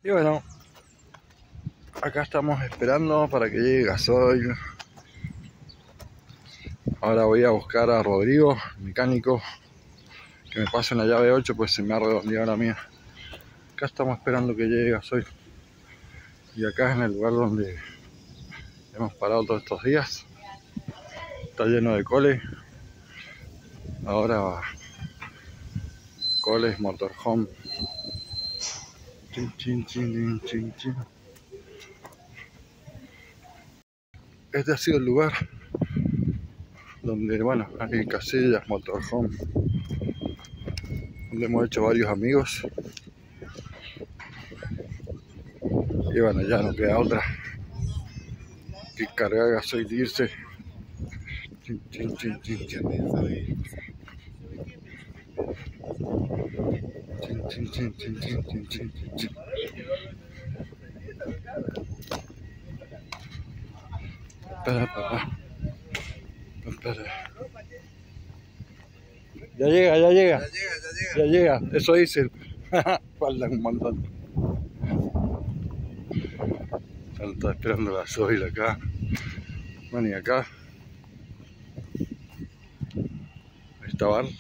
Y bueno, acá estamos esperando para que llegue gasoil. Ahora voy a buscar a Rodrigo, mecánico, que me pase una llave 8, pues se me ha redondeado la mía. Acá estamos esperando que llegue gasoil. Y acá en el lugar donde hemos parado todos estos días, está lleno de coles. Ahora coles, motorhome. Chin, chin, chin, chin, chin. Este ha sido el lugar donde, bueno, hay casillas, motorhome, donde hemos hecho varios amigos. Y bueno, ya no queda otra que cargar gasoil y irse. Chin, chin, chin, chin, chin. Chin, chin, chin, chin, chin, chin, chin, chin. Para. Ya llega, ya llega. Ya llega, eso dice. Faltan un montón. Están esperando la gasoil acá. Bueno, y acá estaban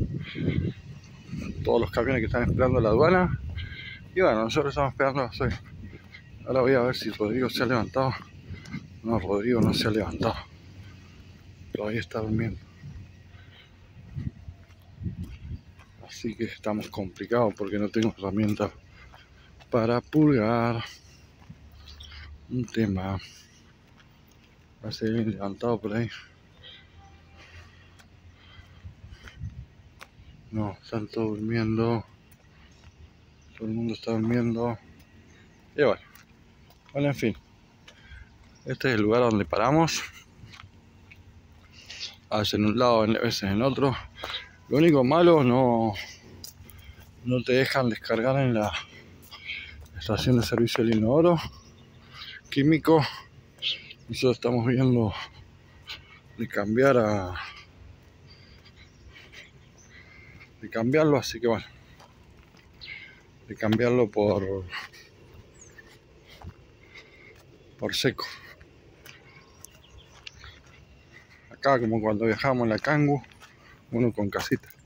todos los camiones que están esperando la aduana. Y bueno, nosotros estamos esperando la gasoil. Ahora voy a ver si Rodrigo se ha levantado. No, Rodrigo no se ha levantado. Todavía está durmiendo. Así que estamos complicados porque no tengo herramientas para pulgar. Un tema. Va a ser bien levantado por ahí. No, están todos durmiendo. Todo el mundo está durmiendo. Y bueno. Bueno, en fin. Este es el lugar donde paramos. A veces en un lado, a veces en otro. Lo único malo, no te dejan descargar en la estación de servicio del inodoro químico. Nosotros estamos viendo de cambiarlo, así que bueno, de cambiarlo por seco. Acá como cuando viajamos en la Kangoo, uno con casita.